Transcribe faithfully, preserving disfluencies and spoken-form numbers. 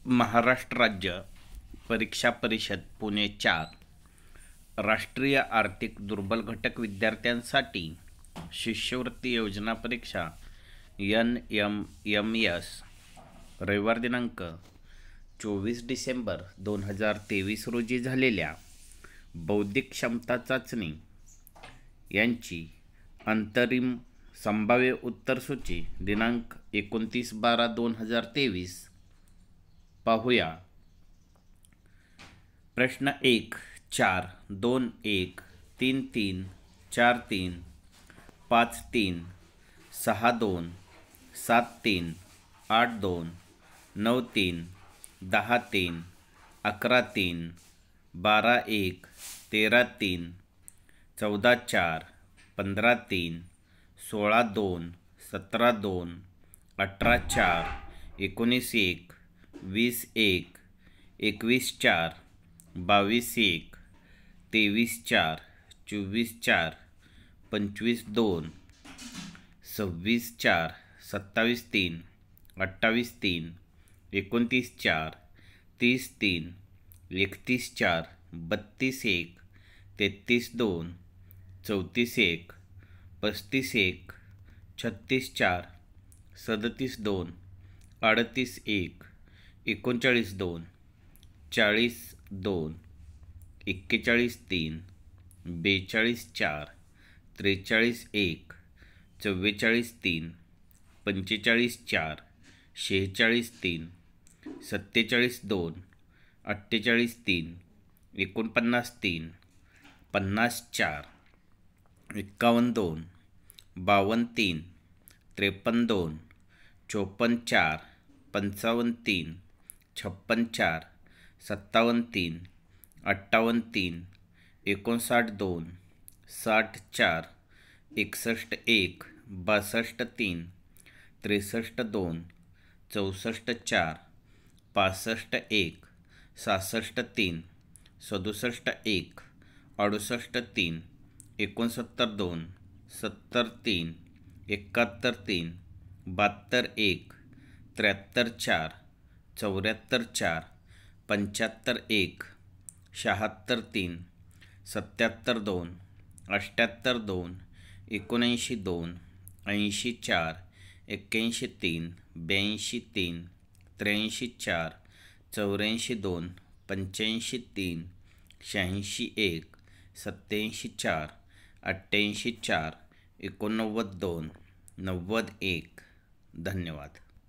महाराष्ट्र राज्य परीक्षा परिषद पुणे चार राष्ट्रीय आर्थिक दुर्बल घटक विद्यार्थ्यांसाठी शिष्यवृत्ती योजना परीक्षा एन एम एम एस रविवार दिनांक चोवीस डिसेंबर दोन हजार तेवीस रोजी झालेल्या बौद्धिक क्षमता चाचणी यांची अंतरिम संभाव्य उत्तरसूची दिनांक एकोणतीस बारा दोन हजार तेवीस पाहूया। प्रश्न एक चार दोन एक तीन तीन चार तीन पाच तीन सहा दोन सात तीन आठ दोन नऊ तीन दहा तीन अकरा तीन बारा एक तेरा तीन चौदा चार पंधरा तीन सोळा दोन सतरा दोन अठरा चार एकोणीस एक वीस एक एकवीस चार बावीस एक तेवीस चार चोवीस चार पंचवीस दोन सव्वीस चार सत्तावीस तीन अठ्ठावीस तीन एकोणतीस चार तीस तीन एकतीस चार बत्तीस एक तेहतीस दोन चौतीस एक पस्तीस एक छत्तीस चार सदतीस दोन अडतीस एक एकोणचाळीस दोन चाळीस दोन एक्केचाळीस तीन बेचाळीस चार त्रेचाळीस एक चव्वेचाळीस तीन पंचेचाळीस चार शेहेचाळीस तीन सत्तेचाळीस दोन अठ्ठेचाळीस तीन एकोणपन्नास तीन पन्नास चार एक्कावन्न दोन बावन्न तीन त्रेपन्न दोन चोपन्न चार पंचावन्न तीन छप्पन चार सत्तावन्न तीन अठ्ठावन्न तीन एकोणसाठ दोन साठ चार एकसष्ट एक बासष्ट तीन त्रेसष्ट दोन चौसष्ट चार पासष्ट एक सहासष्ट तीन सदुसष्ट एक अडुसष्ट तीन एकोणसत्तर दोन सत्तर तीन एकाहत्तर तीन बहात्तर एक त्र्याहत्तर चार चौऱ्याहत्तर चार पंच्याहत्तर एक शहात्तर तीन सत्याहत्तर दोन अठ्ठ्याहत्तर दोन एकोणऐंशी दोन ऐंशी चार एक्क्याऐंशी तीन ब्याऐंशी तीन त्र्याऐंशी चार चौऱ्याऐंशी दोन पंच्याऐंशी तीन शहाऐंशी एक सत्त्याऐंशी चार अठ्ठ्याऐंशी चार एकोणनव्वद दोन नव्वद एक। धन्यवाद।